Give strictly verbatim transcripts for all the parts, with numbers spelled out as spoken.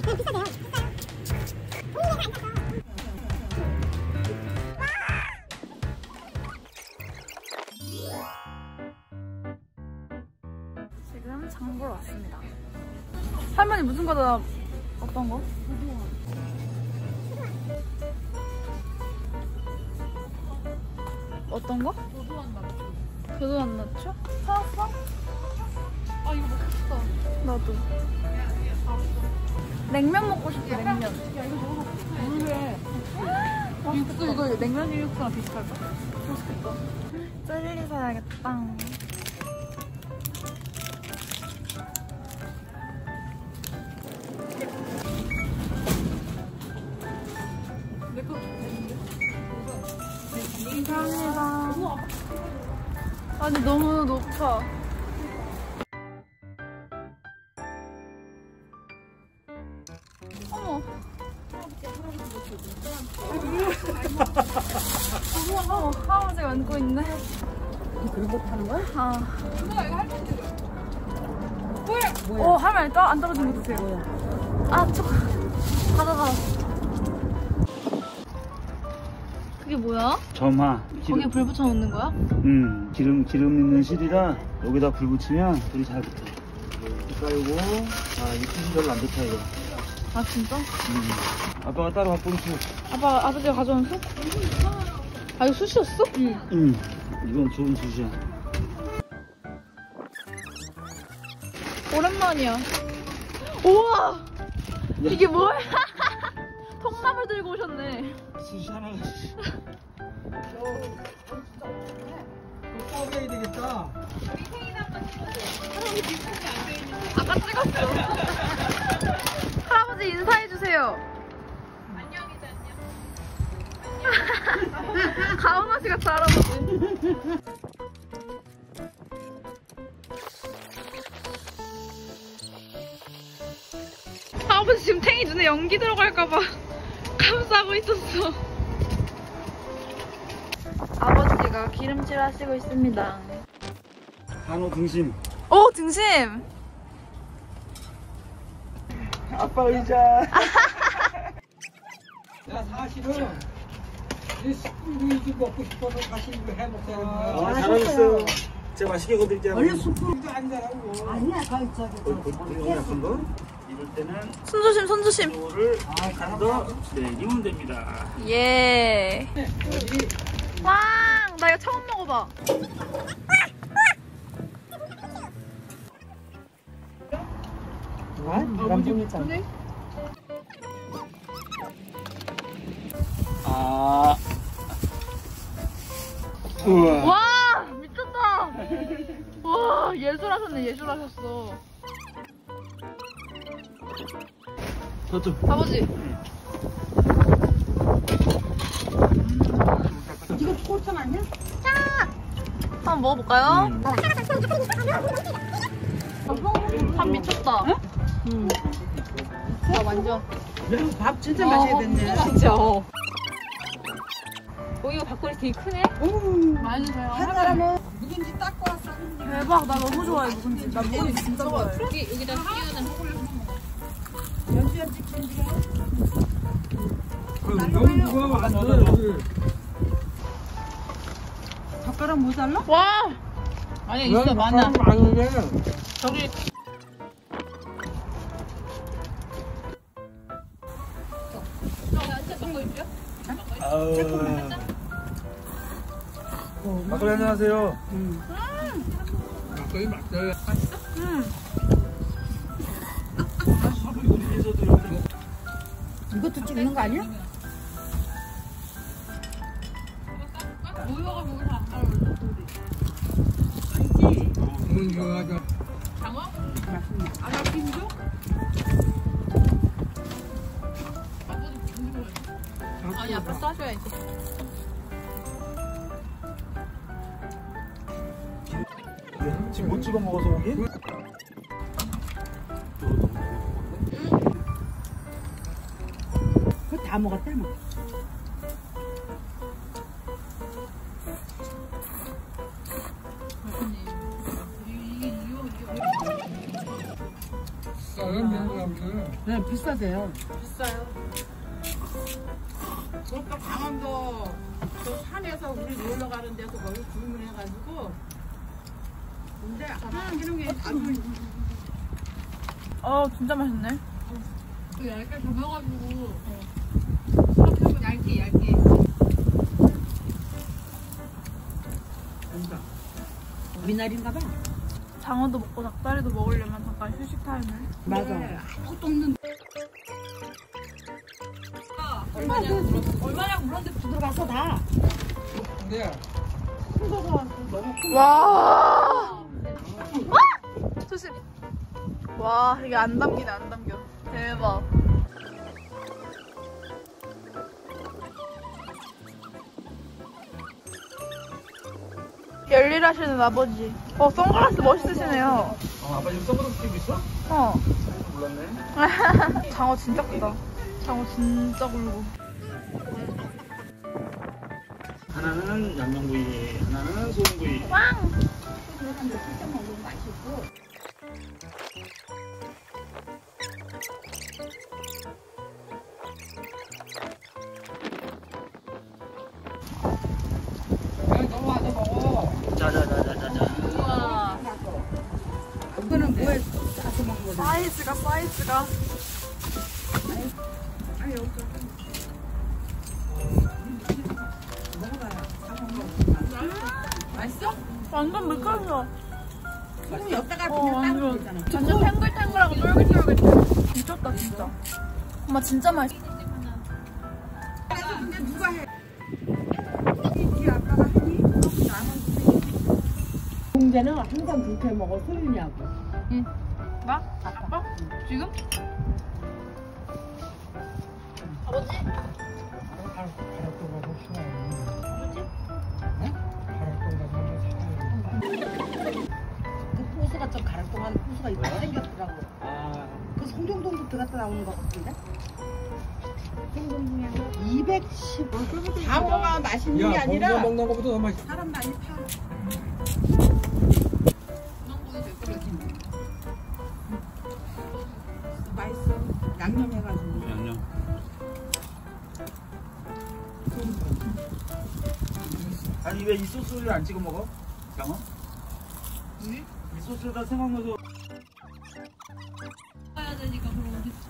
지금 장 보러 왔습니다. 할머니 무슨 과자 어떤 거? 어떤 거? 도도한 나초. 도도한 나초? 사왔어? 아 이거 먹고 싶다. 나도. 냉면 먹고 싶어. 냉면. 야 이거 먹어볼게. 물회. 육수 이거 냉면 육수랑 비슷할까? 맛있겠다. 젤리 사야겠다. 감사합니다. 아니 너무 높아. 어머. 어머, 할아버지가 안고 있네. 그런 거 타는 거야? 아. 뭐야 이거 할머니 뭐야? 뭐야? 어, 할머니 떠? 안 떨어진 거 드세요. 뭐야? 아, 저 가져가. 그게 뭐야? 점화. 거기에 불 붙여 놓는 거야? 음, 기름 기름 있는 실이라 여기다 불 붙이면 불이 잘 붙어. 깔고, 아, 이 숯이 별로 안 좋다 이거. 아 진짜? 음. 아빠가 따로 갖고 있어. 아빠 아버지가 가져온 숯? 아 이거 숯이었어? 응. 음, 이건 좋은 숯이야. 오랜만이야. 우와! 이게 뭐야? 통나물 들고 오셨네. 숯이 하나가. 꺼내야 되겠다. 아까 찍었어. 할아버지 인사해주세요. 안녕 이제 안녕. 가온아씨 같아 할아버지. 할아버지 지금 탱이 눈에 연기 들어갈까봐 감싸고 있었어. 아버지가 기름칠 하시고 있습니다. 한우 등심. 오 등심! 아빠 의자. 야 사실은 이 숯불구이 먹고 싶어서 다시 이거 해 먹자는 거야. 아, 잘하셨어요. 제가 맛있게 거드릴게요. 원래 숯불구이도 아니더라고. 아니야 거기 저기 이거 같은 거? 이럴 때는 손 조심 손 조심. 이거를 한더 내리면 됩니다. 예. 왕! 나 이거 처음 먹어봐. 바람둥이잖아. 아. 우와. 와! 미쳤다! 와, 예술하셨네, 예술하셨어. 저쪽. 아버지. 이거 꽃은 아니야? 한번 먹어볼까요? 음. 밥 미쳤다. 응. 아, 완전. 밥 진짜 맛있겠네. 진짜. 어, 이거 밥그릇 되게 크네? 많이 드세요. 한 사람은 누군지 닦고 왔어. 대박, 나 너무 좋아해, 묵은지. 나 묵은지 진짜 좋아해. 여기, 여기다 끼우는 연주연지 캔디야. 너무 무거워 안 돼. 젓가락 모자라? 와! 아니야, 있어, 많아. 안 돼. 저기. 아우. 막걸리 안녕하세요. 막걸리 맛있어요. 이것도 찍는 거 아니야? 모여가 여기서 안 따로 음, 좋아하죠. 장어? 맛있네. 아나 김조? 아버지 김조 아니 아빠 싸줘야지. 지금 못 찍어 먹어서 고기? 그거 다 먹었대 뭐. 그럼요. 네, 비싸대요. 비싸요. 그것도 강원도 그 산에서 우리 놀러 가는 데서 거기 주문해가지고. 근데 하는 게 아주 어 진짜 맛있네. 그 얇게 접어가지고 어. 얇게 얇게. 뭔가. 미나리인가 봐. 장어도 먹고 닭다리도 먹으려면 잠깐 휴식 타임을. 맞아. 아무것도 없는. 얼마냐 물었어. 얼마냐 물었는데 들어가서 다. 근데 와. 아! 조심. 와 이게 안 담기네 안 담겨. 대박. 열일하시는 아버지. 어 선글라스 멋있으시네요. 어, 아빠 지금 선글라스 끼고 있어? 어. 몰랐네. 장어 진짜 크다. 장어 진짜 굵고. 하나는 양념구이, 하나는 소금구이. 왕. 그냥 넘어와서 먹어. 자자자자자자. 우와. 그거는 뭐에 싸서 먹는 거지? 사이즈가 사이즈가. 맛있어? 완전 미끌려. 소금 여기다가 어 그냥 따로 완전 되잖아. 완전 탱글탱글하고 쫄깃쫄깃해. 미쳤다 진짜. 엄마 진짜 맛있어. 근데 누가 해? 이 아빠가 하니? 공자는 항상 그렇게 먹어, 소윤이하고. 응. 나? 아빠? 지금? 아버지? 가락동 가서 사와요. 가락동 가서 사와요. 그 포수가 좀 가락동한 포수가 있다 뭐야? 생겼더라고. 아, 그 송정동도 들어갔다 나오는 것 같은데? 이백십. 장어가 맛있는 게 야, 거기서 아니라 먹는 것보다 더 맛있어. 사람 많이 타. 운동복이 될 거지. 맛있어. 양념해가지고. 양념. 아니 왜 이 소스를 안 찍어 먹어? 장어? 응? 이 소스에다 생강 넣어서. 가야 되니까 그럼 어디?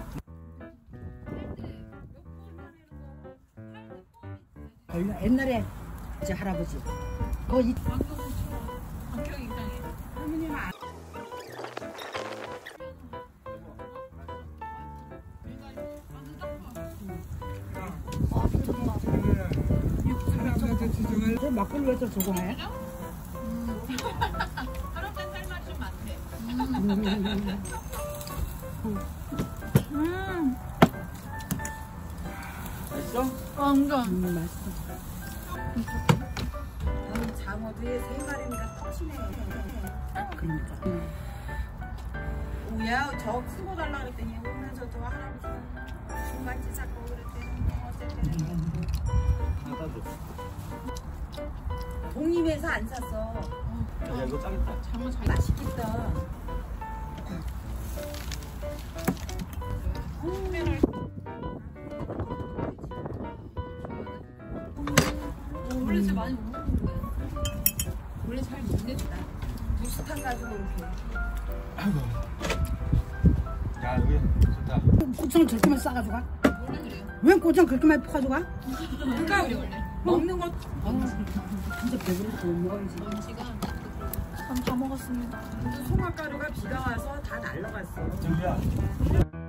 얼마 옛날에 이제 할아버지 거기 성격이 이상해. 할머니는 안 사람한테 지정할 저 막걸리 왜또 저거 해? 하루 때 살맛이 좀 많대. 음. 맛있어? 완전. 음 맛있어. 나는 장어도에 세 마리니까 터치네. 그러니까. 음. 오야 저 쓰고 달라 그랬더니 오면서 저 할아버지 중간지 잡고 그랬더니 뭐 어쨌든 하나 줘. 동임에서 안 샀어. 야 이거 짱있다. 장어 잘 맛있겠다. 원래 진짜 많이 못 먹는데. 원래 잘 먹겠다. 무스탕 가지고 이렇게. 야 여기 좋다. 고창을 저렇게 많이 싸가지고 가? 원래 그래요. 왜 고창 그렇게 많이 퍼가지고 가? 그러니까 원래 원래. 먹는 것 진짜 배부르고 못 먹어야지. 먼지가 전 다 먹었습니다. 송화가루가 비가 와서 다 날라갔어. 정비야.